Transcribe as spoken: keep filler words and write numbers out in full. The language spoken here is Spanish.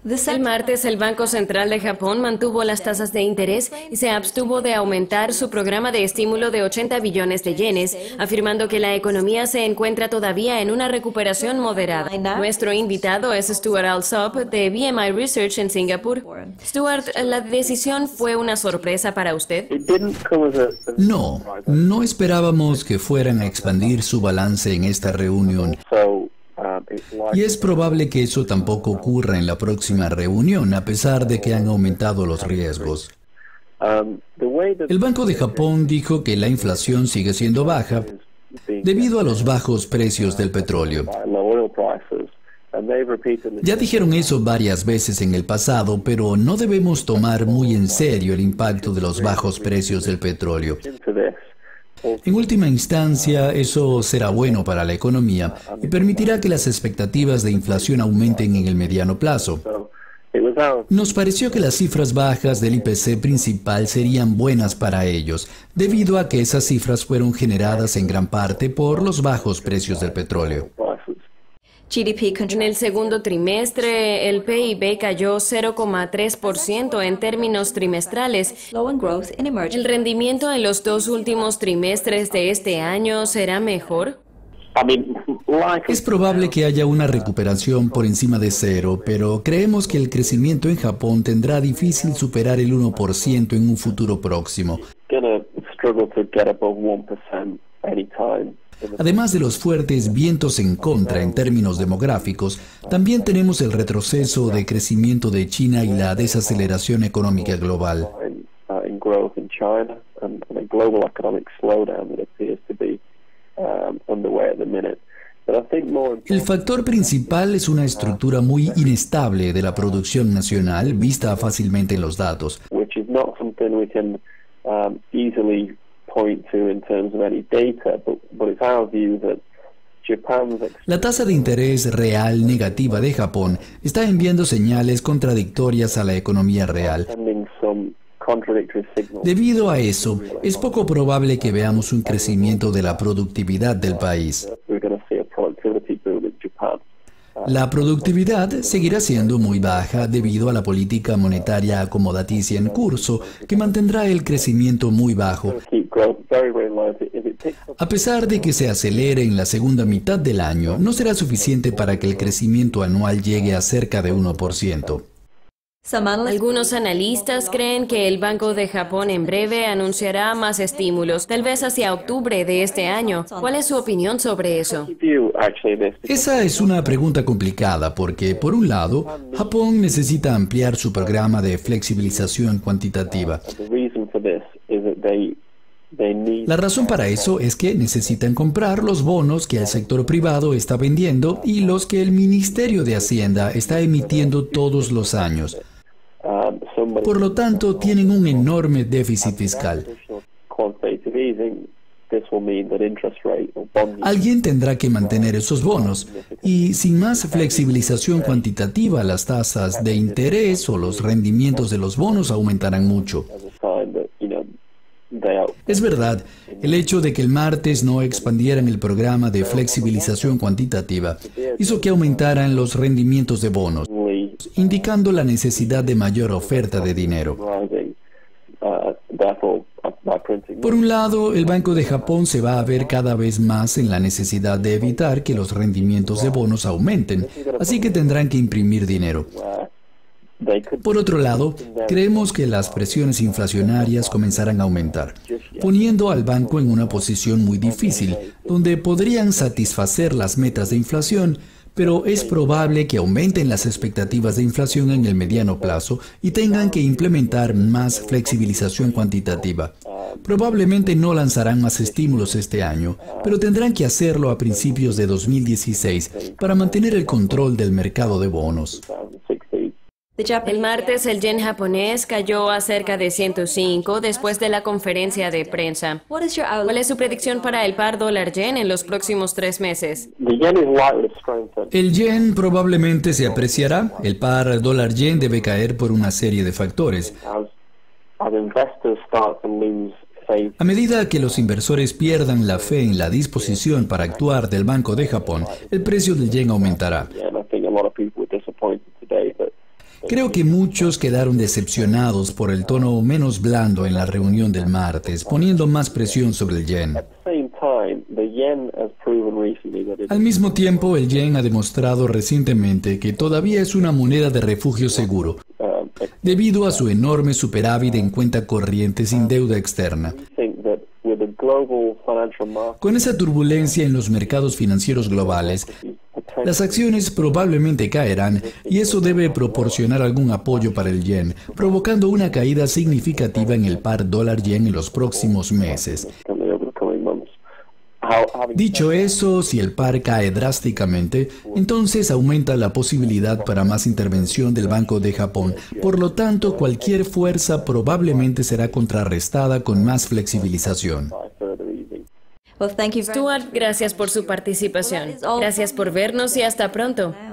El martes, el Banco Central de Japón mantuvo las tasas de interés y se abstuvo de aumentar su programa de estímulo de ochenta billones de yenes, afirmando que la economía se encuentra todavía en una recuperación moderada. Nuestro invitado es Stuart Alsop de B M I Research en Singapur. Stuart, ¿la decisión fue una sorpresa para usted? No, no esperábamos que fueran a expandir su balance en esta reunión. Y es probable que eso tampoco ocurra en la próxima reunión, a pesar de que han aumentado los riesgos. El Banco de Japón dijo que la inflación sigue siendo baja debido a los bajos precios del petróleo. Ya dijeron eso varias veces en el pasado, pero no debemos tomar muy en serio el impacto de los bajos precios del petróleo. En última instancia, eso será bueno para la economía y permitirá que las expectativas de inflación aumenten en el mediano plazo. Nos pareció que las cifras bajas del I P C principal serían buenas para ellos, debido a que esas cifras fueron generadas en gran parte por los bajos precios del petróleo. En el segundo trimestre, el P I B cayó cero coma tres por ciento en términos trimestrales. ¿El rendimiento en los dos últimos trimestres de este año será mejor? Es probable que haya una recuperación por encima de cero, pero creemos que el crecimiento en Japón tendrá difícil superar el uno por ciento en un futuro próximo. Además de los fuertes vientos en contra en términos demográficos, también tenemos el retroceso de crecimiento de China y la desaceleración económica global. El factor principal es una estructura muy inestable de la producción nacional, vista fácilmente en los datos. La tasa de interés real negativa de Japón está enviando señales contradictorias a la economía real. Debido a eso, es poco probable que veamos un crecimiento de la productividad del país. La productividad seguirá siendo muy baja debido a la política monetaria acomodaticia en curso, que mantendrá el crecimiento muy bajo. A pesar de que se acelere en la segunda mitad del año, no será suficiente para que el crecimiento anual llegue a cerca de uno por ciento. Algunos analistas creen que el Banco de Japón en breve anunciará más estímulos, tal vez hacia octubre de este año. ¿Cuál es su opinión sobre eso? Esa es una pregunta complicada porque, por un lado, Japón necesita ampliar su programa de flexibilización cuantitativa. La razón para eso es que necesitan comprar los bonos que el sector privado está vendiendo y los que el Ministerio de Hacienda está emitiendo todos los años. Por lo tanto, tienen un enorme déficit fiscal. Alguien tendrá que mantener esos bonos, y sin más flexibilización cuantitativa, las tasas de interés o los rendimientos de los bonos aumentarán mucho. Es verdad, el hecho de que el martes no expandieran el programa de flexibilización cuantitativa hizo que aumentaran los rendimientos de bonos, indicando la necesidad de mayor oferta de dinero. Por un lado, el Banco de Japón se va a ver cada vez más en la necesidad de evitar que los rendimientos de bonos aumenten, así que tendrán que imprimir dinero. Por otro lado, creemos que las presiones inflacionarias comenzarán a aumentar, poniendo al banco en una posición muy difícil, donde podrían satisfacer las metas de inflación, pero es probable que aumenten las expectativas de inflación en el mediano plazo y tengan que implementar más flexibilización cuantitativa. Probablemente no lanzarán más estímulos este año, pero tendrán que hacerlo a principios de dos mil dieciséis para mantener el control del mercado de bonos. El martes el yen japonés cayó a cerca de ciento cinco después de la conferencia de prensa. ¿Cuál es su predicción para el par dólar-yen en los próximos tres meses? El yen probablemente se apreciará. El par dólar-yen debe caer por una serie de factores. A medida que los inversores pierdan la fe en la disposición para actuar del Banco de Japón, el precio del yen aumentará. Creo que muchos quedaron decepcionados por el tono menos blando en la reunión del martes, poniendo más presión sobre el yen. Al mismo tiempo, el yen ha demostrado recientemente que todavía es una moneda de refugio seguro, debido a su enorme superávit en cuenta corriente sin deuda externa. Con esa turbulencia en los mercados financieros globales, las acciones probablemente caerán y eso debe proporcionar algún apoyo para el yen, provocando una caída significativa en el par dólar-yen en los próximos meses. Dicho eso, si el par cae drásticamente, entonces aumenta la posibilidad para más intervención del Banco de Japón. Por lo tanto, cualquier fuerza probablemente será contrarrestada con más flexibilización. Stuart, gracias por su participación. Gracias por vernos y hasta pronto.